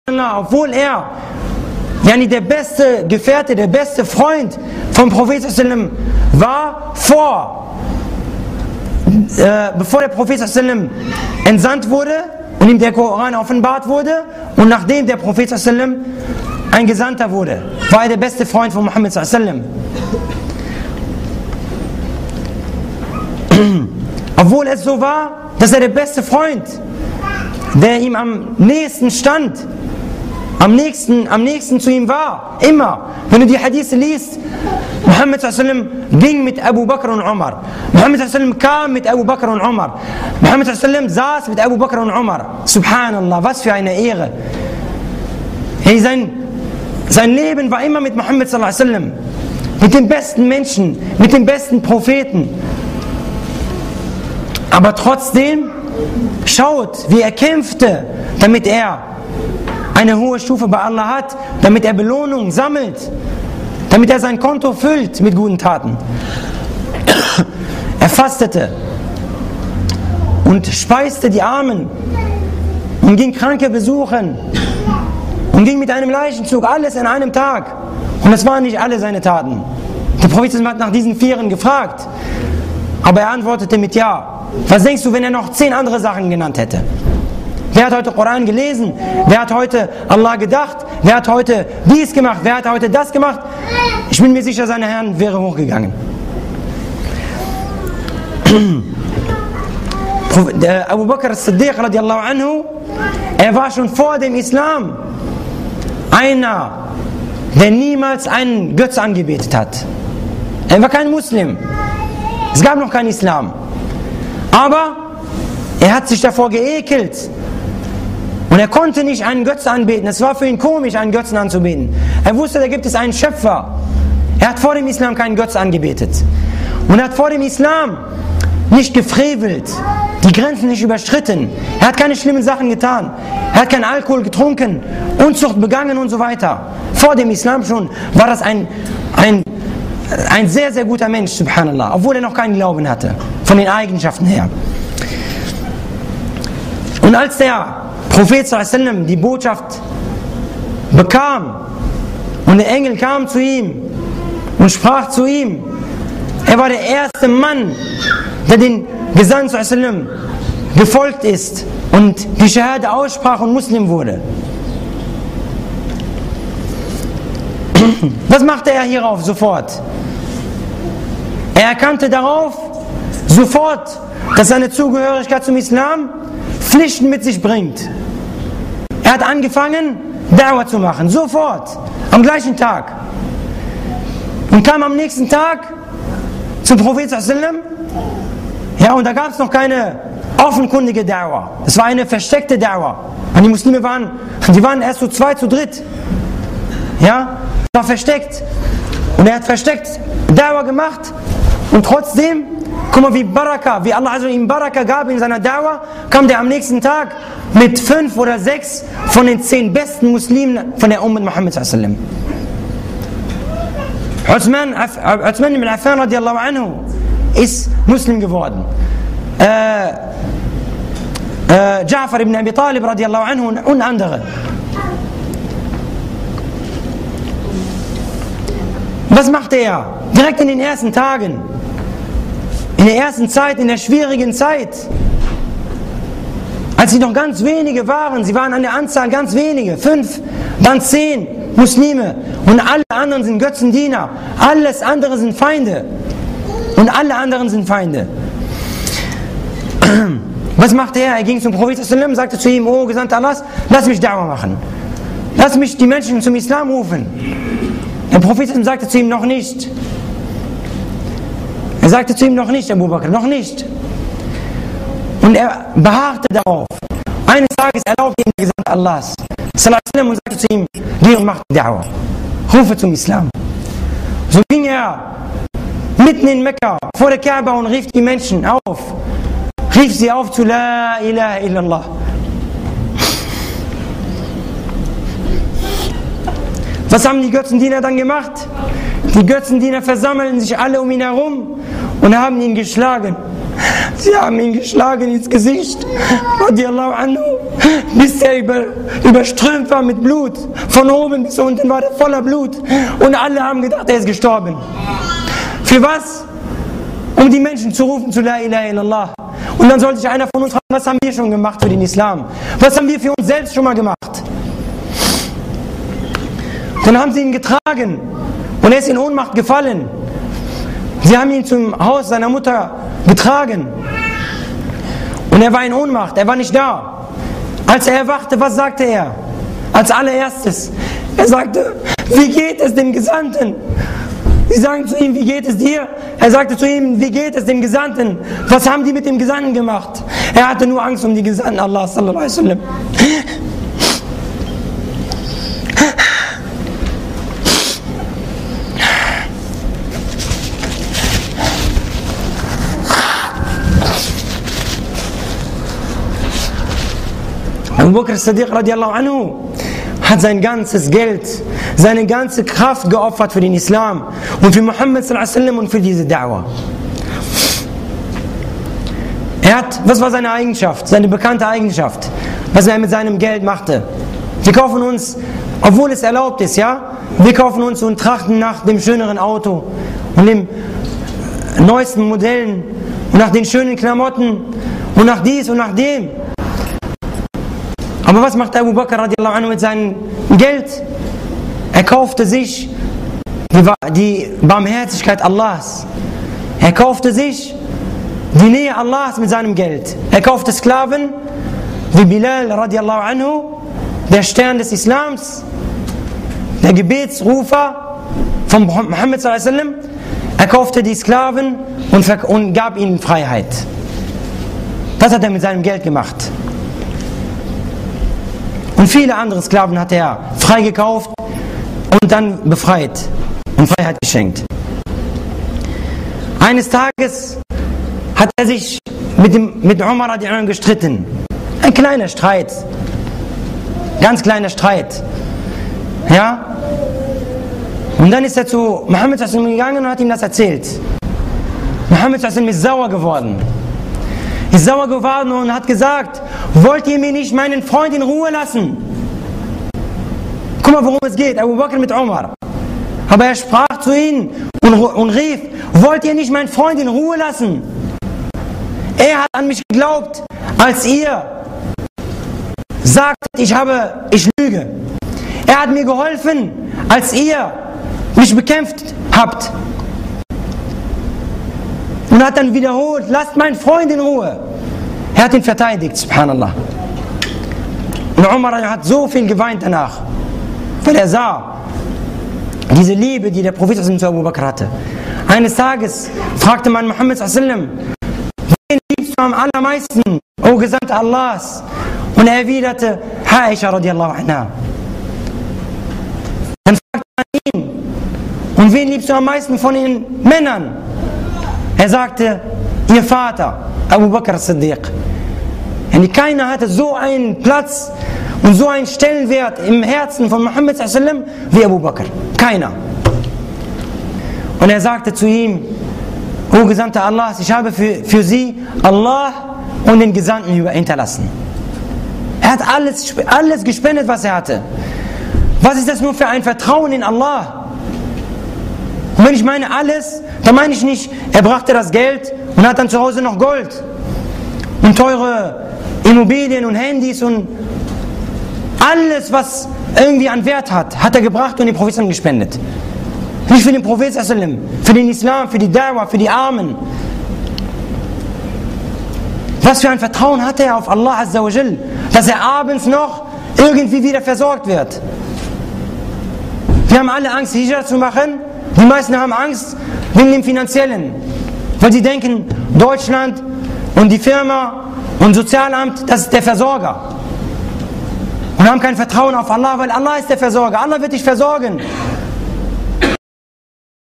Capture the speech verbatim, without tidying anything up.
obwohl er yani der beste Gefährte, der beste Freund vom Propheten war, vor, äh, bevor der Prophet entsandt wurde und ihm der Koran offenbart wurde und nachdem der Prophet ein Gesandter wurde, war er der beste Freund von Muhammad sallallahu. Obwohl es so war, dass er der beste Freund, der ihm am nächsten stand, am nächsten, am nächsten zu ihm war, immer. Wenn du die Hadithe liest, Muhammad sallallahu ging mit Abu Bakr und Umar. Muhammad sallallahu kam mit Abu Bakr und Umar. Muhammad sallallahu saß mit Abu Bakr und Umar. Subhanallah, was für eine Ehre. Hey, sein, sein Leben war immer mit Muhammad sallallahu, mit den besten Menschen, mit den besten Propheten. Aber trotzdem, schaut, wie er kämpfte, damit er eine hohe Stufe bei Allah hat, damit er Belohnung sammelt, damit er sein Konto füllt mit guten Taten. Er fastete und speiste die Armen und ging Kranke besuchen und ging mit einem Leichenzug, alles in einem Tag. Und das waren nicht alle seine Taten. Der Prophet hat nach diesen Vieren gefragt, aber er antwortete mit Ja. Was denkst du, wenn er noch zehn andere Sachen genannt hätte? Wer hat heute Koran gelesen? Wer hat heute Allah gedacht? Wer hat heute dies gemacht? Wer hat heute das gemacht? Ich bin mir sicher, seine Herren wäre hochgegangen. Abu Bakr as-Siddiq radiallahu anhu, er war schon vor dem Islam einer, der niemals einen Götz angebetet hat. Er war kein Muslim. Es gab noch keinen Islam. Aber er hat sich davor geekelt. Und er konnte nicht einen Götzen anbeten. Es war für ihn komisch, einen Götzen anzubeten. Er wusste, da gibt es einen Schöpfer. Er hat vor dem Islam keinen Götzen angebetet. Und er hat vor dem Islam nicht gefrevelt, die Grenzen nicht überschritten. Er hat keine schlimmen Sachen getan. Er hat keinen Alkohol getrunken, Unzucht begangen und so weiter. Vor dem Islam schon war das ein, ein, ein sehr, sehr guter Mensch, subhanallah, obwohl er noch keinen Glauben hatte, von den Eigenschaften her. Und als der Prophet sallallahu alaihi wasallam die Botschaft bekam und der Engel kam zu ihm und sprach zu ihm, er war der erste Mann, der den Gesandten sallallahu alaihi wasallam gefolgt ist und die Schahada aussprach und Muslim wurde. Was machte er hierauf sofort? Er erkannte darauf sofort, dass seine Zugehörigkeit zum Islam Pflichten mit sich bringt. Er hat angefangen, Da'wah zu machen, sofort, am gleichen Tag. Und kam am nächsten Tag zum Prophet sallallahu alaihi wasallam. Ja, und da gab es noch keine offenkundige Da'wah. Es war eine versteckte Da'wah. Und die Muslime waren, die waren erst zu zwei, zu dritt. Ja, war versteckt. Und er hat versteckt Da'wah gemacht. Und trotzdem, guck mal, wie Baraka, wie Allah also ihm Baraka gab in seiner Da'wah, kam der am nächsten Tag mit fünf oder sechs von den zehn besten Muslimen von der Ummat Muhammad sallallahu alaihi wasallam. Uthman, Uthman ibn Affan radiallahu anhu ist Muslim geworden. Äh, äh, Ja'far ibn Abi Talib radiallahu anhu und andere. Was machte er? Direkt in den ersten Tagen, in der ersten Zeit, in der schwierigen Zeit, als sie noch ganz wenige waren, sie waren an der Anzahl ganz wenige, fünf, dann zehn Muslime und alle anderen sind Götzendiener, alles andere sind Feinde und alle anderen sind Feinde. Was machte er? Er ging zum Prophet sallallahu alaihi wasallam, sagte zu ihm, oh Gesandter Allahs, lass mich Da'wah machen, lass mich die Menschen zum Islam rufen. Der Prophet sagte zu ihm, noch nicht. Er sagte zu ihm, noch nicht, Abu Bakr, noch nicht. Und er beharrte darauf. Eines Tages erlaubte ihm der Gesandte Allahs sallallahu alaihi wasallam und sagte zu ihm, geh und mach die Da'wah, rufe zum Islam. So ging er mitten in Mekka vor der Kaaba und rief die Menschen auf, rief sie auf zu La ilaha illallah. Was haben die Götzendiener dann gemacht? Die Götzendiener versammelten sich alle um ihn herum und haben ihn geschlagen. Sie haben ihn geschlagen ins Gesicht, radiallahu anhu, bis er über, überströmt war mit Blut. Von oben bis unten war er voller Blut. Und alle haben gedacht, er ist gestorben. Für was? Um die Menschen zu rufen zu La ilaha illallah. Und dann sollte sich einer von uns fragen, was haben wir schon gemacht für den Islam? Was haben wir für uns selbst schon mal gemacht? Dann haben sie ihn getragen und er ist in Ohnmacht gefallen. Sie haben ihn zum Haus seiner Mutter getragen und er war in Ohnmacht, er war nicht da. Als er erwachte, was sagte er? Als allererstes, er sagte, wie geht es dem Gesandten? Sie sagen zu ihm, wie geht es dir? Er sagte zu ihm, wie geht es dem Gesandten? Was haben die mit dem Gesandten gemacht? Er hatte nur Angst um die Gesandten Allah sallallahu alaihi wasallam. Abu Bakr as-Siddiq radiallahu anhu hat sein ganzes Geld, seine ganze Kraft geopfert für den Islam und für Muhammad sallallahu alaihi wasallam und für diese Da'wah. Er hat, was war seine Eigenschaft, seine bekannte Eigenschaft, was er mit seinem Geld machte? Wir kaufen uns, obwohl es erlaubt ist, ja, wir kaufen uns und trachten nach dem schöneren Auto und den neuesten Modellen und nach den schönen Klamotten und nach dies und nach dem. Aber was macht Abu Bakr radiallahu anhu mit seinem Geld? Er kaufte sich die Barmherzigkeit Allahs. Er kaufte sich die Nähe Allahs mit seinem Geld. Er kaufte Sklaven wie Bilal radiallahu anhu, der Stern des Islams, der Gebetsrufer von Muhammad sallallahu alaihi wasallam. Er kaufte die Sklaven und, und gab ihnen Freiheit. Das hat er mit seinem Geld gemacht. Und viele andere Sklaven hat er freigekauft und dann befreit und Freiheit geschenkt. Eines Tages hat er sich mit, dem, mit Umar radiallahu anhu gestritten. Ein kleiner Streit. Ganz kleiner Streit. Ja? Und dann ist er zu Muhammad sallallahu alaihi wasallam gegangen und hat ihm das erzählt. Muhammad sallallahu alaihi wasallam ist sauer geworden. Ist sauer geworden und hat gesagt, wollt ihr mir nicht meinen Freund in Ruhe lassen? Guck mal, worum es geht, Abu Bakr mit Umar. Aber er sprach zu ihnen und, und rief, wollt ihr nicht meinen Freund in Ruhe lassen? Er hat an mich geglaubt, als ihr sagtet, ich habe, ich lüge. Er hat mir geholfen, als ihr mich bekämpft habt. Und hat dann wiederholt, lasst meinen Freund in Ruhe. Er hat ihn verteidigt, subhanallah. Und Umar hat so viel geweint danach, weil er sah, diese Liebe, die der Prophet zu Abu Bakr hatte. Eines Tages fragte man Muhammad sallallahu alaihi wasallam, wen liebst du am allermeisten, o Gesandter Allahs? Und er erwiderte, Aisha radiallahu anha. Dann fragte man ihn, und wen liebst du am meisten von den Männern? Er sagte, ihr Vater, Abu Bakr as-Siddiq. Keiner hatte so einen Platz und so einen Stellenwert im Herzen von Muhammad sallallahu alaihi wasallam wie Abu Bakr. Keiner. Und er sagte zu ihm, O Gesandter Allahs, ich habe für, für sie Allah und den Gesandten hinterlassen. Er hat alles, alles gespendet, was er hatte. Was ist das nur für ein Vertrauen in Allah? Und wenn ich meine alles, dann meine ich nicht, er brachte das Geld und hat dann zu Hause noch Gold und teure Immobilien und Handys und alles, was irgendwie an Wert hat, hat er gebracht und den Propheten gespendet. Nicht für den Propheten, für den Islam, für die Da'wah, für die Armen. Was für ein Vertrauen hatte er auf Allah Azza wa Jal, dass er abends noch irgendwie wieder versorgt wird. Wir haben alle Angst, Hijra zu machen. Die meisten haben Angst wegen dem Finanziellen, weil sie denken, Deutschland und die Firma und Sozialamt, das ist der Versorger. Und haben kein Vertrauen auf Allah, weil Allah ist der Versorger. Allah wird dich versorgen.